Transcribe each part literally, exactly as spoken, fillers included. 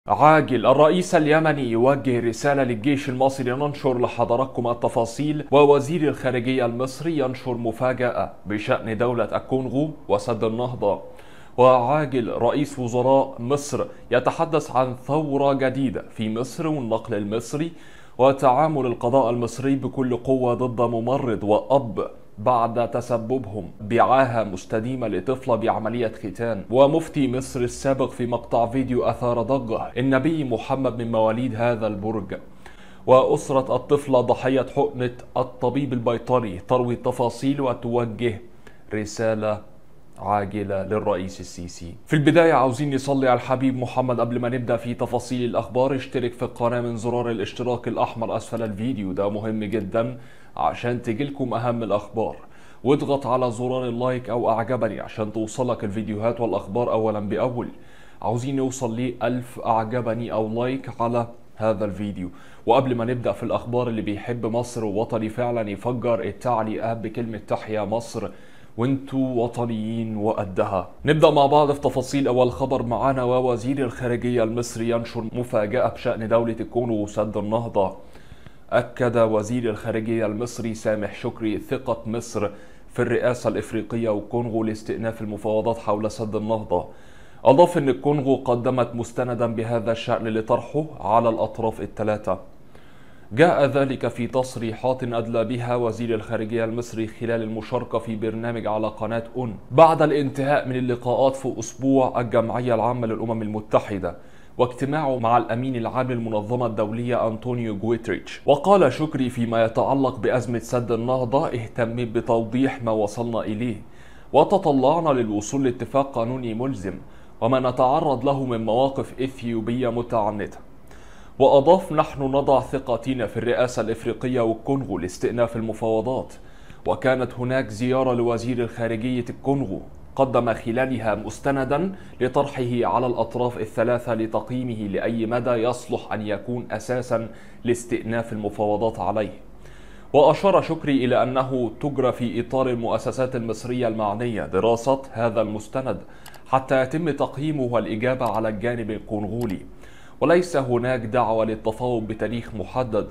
عاجل الرئيس اليمني يوجه رسالة للجيش المصري. ننشر لحضراتكم التفاصيل. ووزير الخارجية المصري ينشر مفاجأة بشأن دولة الكونغو وسد النهضة. وعاجل رئيس وزراء مصر يتحدث عن ثورة جديدة في مصر والنقل المصري وتعامل القضاء المصري بكل قوة ضد ممرض وأب بعد تسببهم بعاهة مستديمة لطفلة بعملية ختان. ومفتي مصر السابق في مقطع فيديو أثار ضجة. النبي محمد من مواليد هذا البرج. وأسرة الطفلة ضحية حقنة الطبيب البيطري تروي التفاصيل وتوجه رسالة عاجلة للرئيس السيسي. في البداية عاوزين نصلي على الحبيب محمد. قبل ما نبدأ في تفاصيل الأخبار اشترك في القناة من زرار الاشتراك الأحمر أسفل الفيديو، ده مهم جدا عشان تجيلكم أهم الأخبار، واضغط على زرار اللايك أو أعجبني عشان توصلك الفيديوهات والأخبار أولا بأول. عاوزين نوصل ل ألف أعجبني أو لايك على هذا الفيديو. وقبل ما نبدأ في الأخبار، اللي بيحب مصر ووطني فعلا يفجر التعليقات بكلمة تحيا مصر وانتوا وطنيين وقدها. نبدأ مع بعض في تفاصيل أول خبر معانا. ووزير الخارجية المصري ينشر مفاجأة بشأن دولة الكونغو وسد النهضة. أكد وزير الخارجية المصري سامح شكري ثقة مصر في الرئاسة الإفريقية والكونغو لاستئناف المفاوضات حول سد النهضة. أضاف أن الكونغو قدمت مستندا بهذا الشأن لطرحه على الأطراف الثلاثة. جاء ذلك في تصريحات أدلى بها وزير الخارجية المصري خلال المشاركة في برنامج على قناة أون بعد الانتهاء من اللقاءات في أسبوع الجمعية العامة للأمم المتحدة واجتماعه مع الأمين العام للمنظمة الدولية أنطونيو غوتريتش. وقال شكري فيما يتعلق بأزمة سد النهضة: اهتميت بتوضيح ما وصلنا إليه وتطلعنا للوصول لاتفاق قانوني ملزم وما نتعرض له من مواقف إثيوبية متعنتة. وأضاف: نحن نضع ثقتنا في الرئاسة الإفريقية والكونغو لاستئناف المفاوضات. وكانت هناك زيارة لوزير الخارجية الكونغو قدم خلالها مستندا لطرحه على الأطراف الثلاثة لتقييمه لأي مدى يصلح أن يكون أساسا لاستئناف المفاوضات عليه. وأشار شكري إلى أنه تجرى في إطار المؤسسات المصرية المعنية دراسة هذا المستند حتى يتم تقييمه والإجابة على الجانب الكونغولي، وليس هناك دعوة للتفاوض بتاريخ محدد.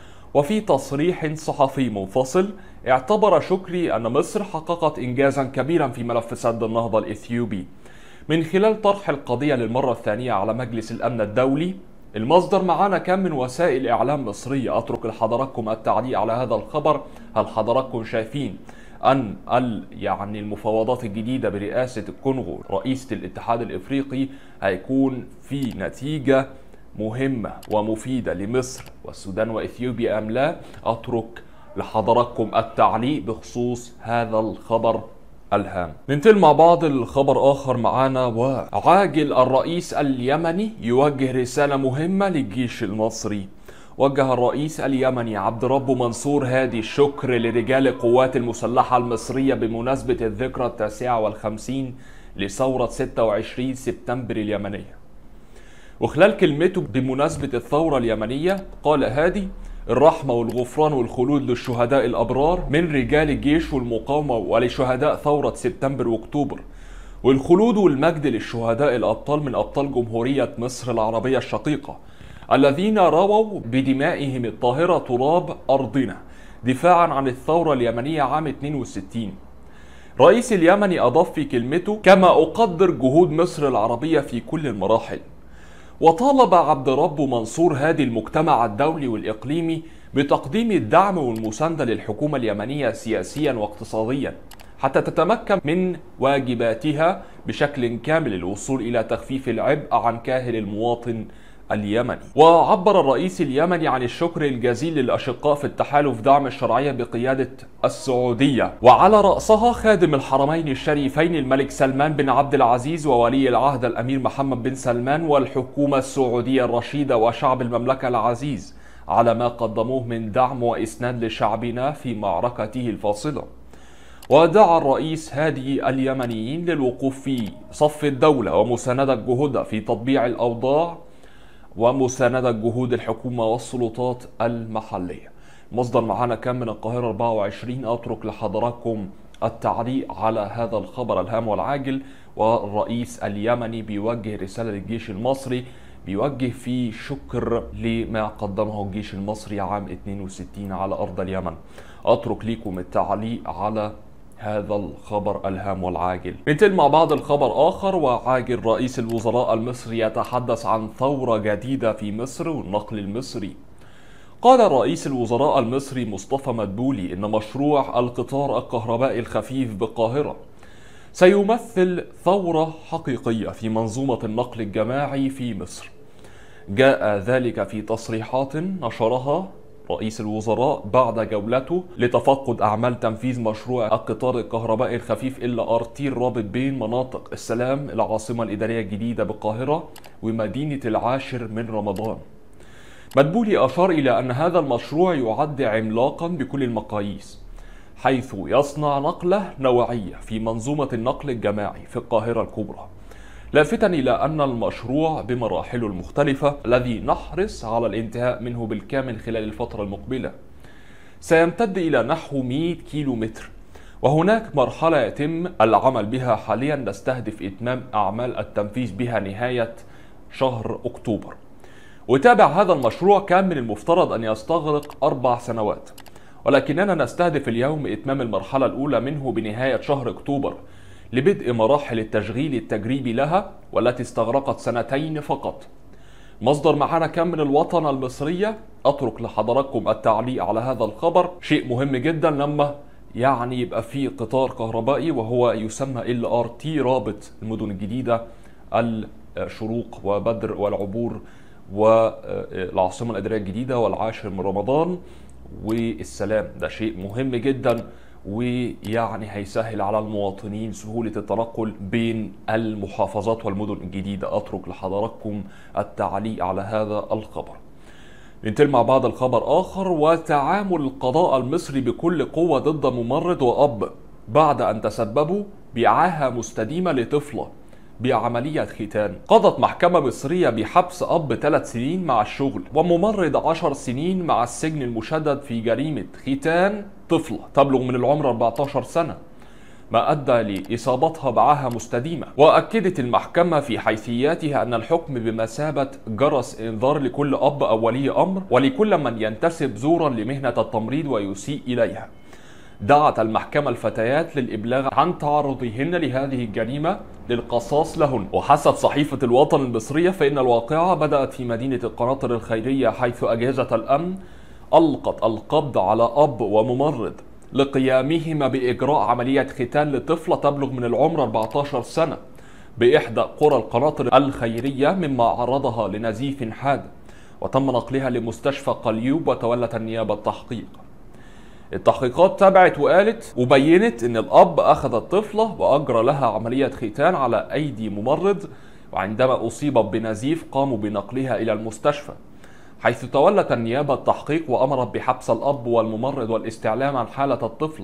وفي تصريح صحفي منفصل اعتبر شكري أن مصر حققت إنجازا كبيرا في ملف سد النهضة الإثيوبي من خلال طرح القضية للمرة الثانية على مجلس الأمن الدولي. المصدر معانا كان من وسائل إعلام مصرية. أترك لحضراتكم التعليق على هذا الخبر. هل حضراتكم شايفين أن يعني المفاوضات الجديدة برئاسة الكونغو رئيسة الاتحاد الإفريقي هيكون في نتيجة مهمة ومفيدة لمصر والسودان وإثيوبيا أم لا؟ أترك لحضراتكم التعليق بخصوص هذا الخبر الهام. ننتقل مع بعض الخبر آخر معانا. وعاجل الرئيس اليمني يوجه رسالة مهمة للجيش المصري. وجه الرئيس اليمني عبد ربه منصور هادي الشكر لرجال القوات المسلحة المصرية بمناسبة الذكرى التاسعة والخمسين لثورة ستة وعشرين سبتمبر اليمنية. وخلال كلمته بمناسبة الثورة اليمنية قال هادي: الرحمة والغفران والخلود للشهداء الأبرار من رجال الجيش والمقاومة ولشهداء ثورة سبتمبر وأكتوبر، والخلود والمجد للشهداء الأبطال من أبطال جمهورية مصر العربية الشقيقة الذين رووا بدمائهم الطاهرة تراب أرضنا دفاعا عن الثورة اليمنية عام اثنين وستين. رئيس اليمني أضاف في كلمته: كما أقدر جهود مصر العربية في كل المراحل. وطالب عبد ربه منصور هادي المجتمع الدولي والإقليمي بتقديم الدعم والمساندة للحكومة اليمنية سياسيا واقتصاديا حتى تتمكن من واجباتها بشكل كامل للوصول إلى تخفيف العبء عن كاهل المواطن اليمني. وعبر الرئيس اليمني عن الشكر الجزيل للأشقاء في التحالف دعم الشرعية بقيادة السعودية وعلى رأسها خادم الحرمين الشريفين الملك سلمان بن عبد العزيز وولي العهد الأمير محمد بن سلمان والحكومة السعودية الرشيدة وشعب المملكة العزيز على ما قدموه من دعم وإسناد لشعبنا في معركته الفاصلة. ودعا الرئيس هادي اليمنيين للوقوف في صف الدولة ومساندة جهودها في تطبيع الأوضاع ومساندة جهود الحكومة والسلطات المحلية. مصدر معانا كان من القاهرة أربعة وعشرين. أترك لحضراتكم التعليق على هذا الخبر الهام والعاجل. والرئيس اليمني بيوجه رسالة للجيش المصري بيوجه فيه شكر لما قدمه الجيش المصري عام اثنين وستين على أرض اليمن. أترك لكم التعليق على هذا الخبر الهام والعاجل. ننتقل مع بعض الخبر آخر وعاجل. رئيس الوزراء المصري يتحدث عن ثورة جديدة في مصر والنقل المصري. قال رئيس الوزراء المصري مصطفى مدبولي إن مشروع القطار الكهربائي الخفيف بالقاهرة سيمثل ثورة حقيقية في منظومة النقل الجماعي في مصر. جاء ذلك في تصريحات نشرها رئيس الوزراء بعد جولته لتفقد أعمال تنفيذ مشروع القطار الكهربائي الخفيف إل آر تي الرابط بين مناطق السلام العاصمة الإدارية الجديدة بالقاهرة ومدينة العاشر من رمضان. مدبولي أشار إلى أن هذا المشروع يعد عملاقا بكل المقاييس، حيث يصنع نقلة نوعية في منظومة النقل الجماعي في القاهرة الكبرى، لافتا إلى أن المشروع بمراحله المختلفة الذي نحرص على الانتهاء منه بالكامل خلال الفترة المقبلة سيمتد إلى نحو مئة كيلو متر، وهناك مرحلة يتم العمل بها حاليا نستهدف إتمام أعمال التنفيذ بها نهاية شهر أكتوبر. وتابع هذا المشروع كان من المفترض أن يستغرق أربع سنوات، ولكننا نستهدف اليوم إتمام المرحلة الأولى منه بنهاية شهر أكتوبر لبدء مراحل التشغيل التجريبي لها والتي استغرقت سنتين فقط. مصدر معانا كان من الوطن المصرية. أترك لحضراتكم التعليق على هذا الخبر. شيء مهم جدا لما يعني يبقى فيه قطار كهربائي وهو يسمى إل آر تي رابط المدن الجديدة الشروق وبدر والعبور والعاصمة الإدارية الجديدة والعاشر من رمضان والسلام. ده شيء مهم جدا ويعني هيسهل على المواطنين سهولة التنقل بين المحافظات والمدن الجديدة. أترك لحضراتكم التعليق على هذا الخبر. ننتقل مع بعض الخبر آخر. وتعامل القضاء المصري بكل قوة ضد ممرض وأب بعد أن تسببوا بعاهة مستديمة لطفلة بعملية ختان. قضت محكمة مصرية بحبس أب ثلاث سنين مع الشغل وممرض عشر سنين مع السجن المشدد في جريمة ختان طفلة تبلغ من العمر أربعة عشر سنة، ما أدى لإصابتها بعاهة مستديمة. وأكدت المحكمة في حيثياتها أن الحكم بمثابة جرس إنذار لكل أب أو ولي أمر ولكل من ينتسب زورا لمهنة التمريض ويسيء إليها. دعت المحكمة الفتيات للإبلاغ عن تعرضهن لهذه الجريمة للقصاص لهن. وحسب صحيفة الوطن المصرية فإن الواقعة بدأت في مدينة القناطر الخيرية، حيث أجهزة الأمن ألقت القبض على أب وممرض لقيامهما بإجراء عملية ختان لطفلة تبلغ من العمر أربعة عشر سنة بإحدى قرى القناطر الخيرية، مما عرضها لنزيف حاد، وتم نقلها لمستشفى قليوب وتولت النيابة التحقيق. التحقيقات تابعت وقالت وبينت ان الاب اخذ الطفله واجرى لها عمليه ختان على ايدي ممرض، وعندما اصيبت بنزيف قاموا بنقلها الى المستشفى، حيث تولت النيابه التحقيق وامرت بحبس الاب والممرض والاستعلام عن حاله الطفله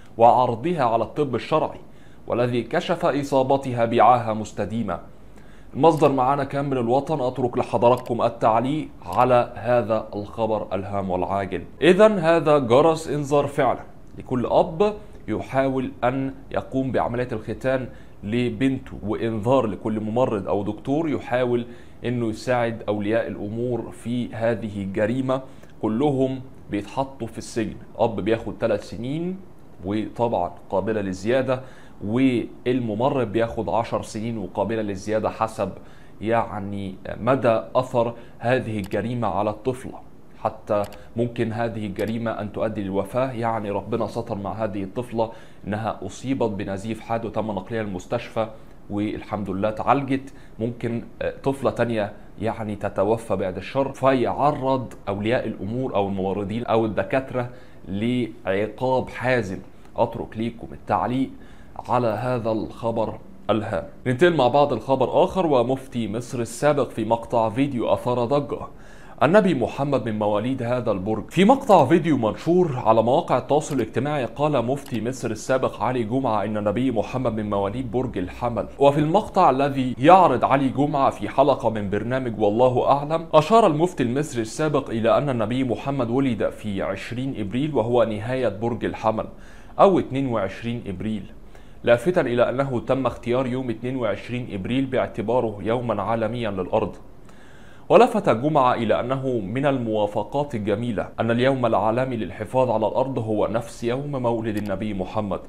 وعرضها على الطب الشرعي والذي كشف اصابتها بعاهه مستديمه. المصدر معانا كان من الوطن. أترك لحضراتكم التعليق على هذا الخبر الهام والعاجل. إذن هذا جرس إنذار فعلا لكل أب يحاول أن يقوم بعملية الختان لبنته، وإنذار لكل ممرض أو دكتور يحاول أنه يساعد أولياء الأمور في هذه الجريمة. كلهم بيتحطوا في السجن. الأب بياخد ثلاث سنين وطبعا قابلة للزيادة، والممرض بياخد عشر سنين وقابلة للزيادة حسب يعني مدى أثر هذه الجريمة على الطفلة. حتى ممكن هذه الجريمة أن تؤدي للوفاة. يعني ربنا ستر مع هذه الطفلة أنها أصيبت بنزيف حاد وتم نقلها المستشفى والحمد لله تعالجت. ممكن طفلة تانية يعني تتوفى بعد الشر، فيعرض أولياء الأمور أو الممرضين أو الدكاترة لعقاب حازم. أترك ليكم التعليق على هذا الخبر الهام. ننتقل مع بعض الخبر آخر. ومفتي مصر السابق في مقطع فيديو أثار ضجة. النبي محمد من مواليد هذا البرج. في مقطع فيديو منشور على مواقع التواصل الاجتماعي قال مفتي مصر السابق علي جمعة إن النبي محمد من مواليد برج الحمل. وفي المقطع الذي يعرض علي جمعة في حلقة من برنامج والله أعلم، أشار المفتي المصري السابق إلى أن النبي محمد ولد في عشرين إبريل وهو نهاية برج الحمل أو اثنين وعشرين إبريل، لافتا إلى أنه تم اختيار يوم اثنين وعشرين إبريل باعتباره يوما عالميا للأرض. ولفت جمعة إلى أنه من الموافقات الجميلة أن اليوم العالمي للحفاظ على الأرض هو نفس يوم مولد النبي محمد.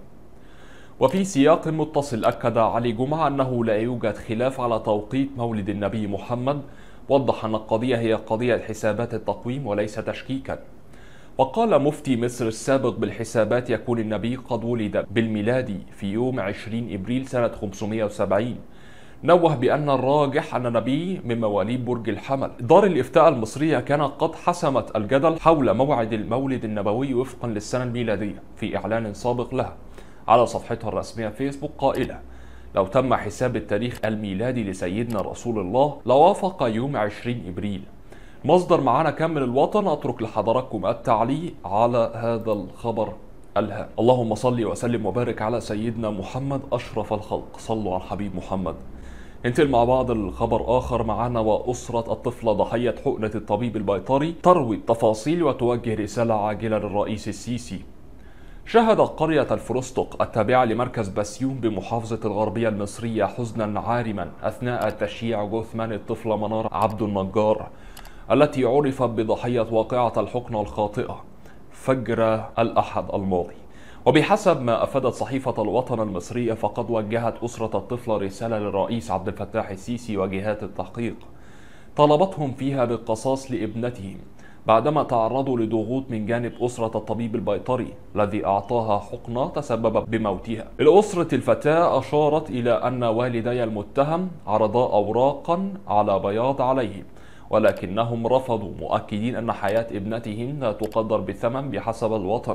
وفي سياق متصل أكد علي جمعة أنه لا يوجد خلاف على توقيت مولد النبي محمد، وضح أن القضية هي قضية حسابات التقويم وليس تشكيكا. وقال مفتي مصر السابق بالحسابات يكون النبي قد ولد بالميلادي في يوم عشرين إبريل سنة خمسمائة وسبعين. نوه بأن الراجح أن النبي من مواليد برج الحمل. دار الإفتاء المصرية كانت قد حسمت الجدل حول موعد المولد النبوي وفقا للسنة الميلادية في إعلان سابق لها على صفحتها الرسمية فيسبوك، قائلة: لو تم حساب التاريخ الميلادي لسيدنا رسول الله لوافق يوم عشرين إبريل. مصدر معانا كامل الوطن، أترك لحضراتكم التعليق على هذا الخبر الهام. اللهم صل وسلم وبارك على سيدنا محمد أشرف الخلق، صلوا على الحبيب محمد. ننتقل مع بعض الخبر آخر معنا. وأسرة الطفلة ضحية حقنة الطبيب البيطري تروي التفاصيل وتوجه رسالة عاجلة للرئيس السيسي. شهدت قرية الفرستق التابعة لمركز بسيون بمحافظة الغربية المصرية حزنا عارما أثناء تشييع جثمان الطفلة منار عبد النجار التي عرفت بضحية واقعة الحقنة الخاطئة فجر الأحد الماضي. وبحسب ما أفادت صحيفة الوطن المصرية فقد وجهت أسرة الطفلة رسالة للرئيس عبد الفتاح السيسي وجهات التحقيق طلبتهم فيها بالقصاص لابنتهم بعدما تعرضوا لضغوط من جانب أسرة الطبيب البيطري الذي أعطاها حقنة تسبب بموتها. الأسرة الفتاة أشارت إلى أن والدي المتهم عرضا أوراقا على بياض عليهم ولكنهم رفضوا، مؤكدين أن حياة ابنتهم لا تقدر بثمن بحسب الوطن.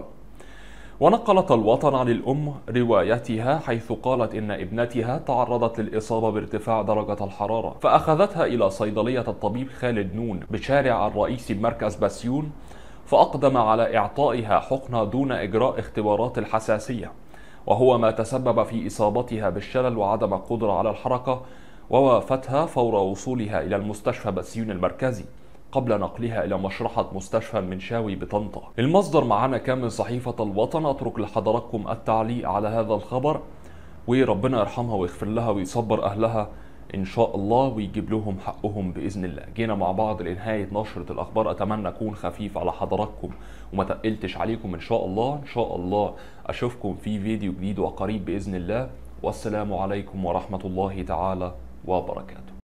ونقلت الوطن عن الأم روايتها حيث قالت إن ابنتها تعرضت للإصابة بارتفاع درجة الحرارة فأخذتها إلى صيدلية الطبيب خالد نون بشارع الرئيسي بمركز بسيون، فأقدم على إعطائها حقنة دون إجراء اختبارات الحساسية، وهو ما تسبب في إصابتها بالشلل وعدم القدرة على الحركة، ووافتها فور وصولها إلى المستشفى بسيون المركزي قبل نقلها إلى مشرحة مستشفى المنشاوي بطنطا. المصدر معنا كان من صحيفة الوطن، أترك لحضراتكم التعليق على هذا الخبر، وربنا يرحمها ويغفر لها ويصبر أهلها إن شاء الله ويجيب لهم حقهم بإذن الله. جينا مع بعض لنهاية نشرة الأخبار، أتمنى أكون خفيف على حضراتكم وما تقلتش عليكم إن شاء الله. إن شاء الله أشوفكم في فيديو جديد وقريب بإذن الله، والسلام عليكم ورحمة الله تعالى وبركاته.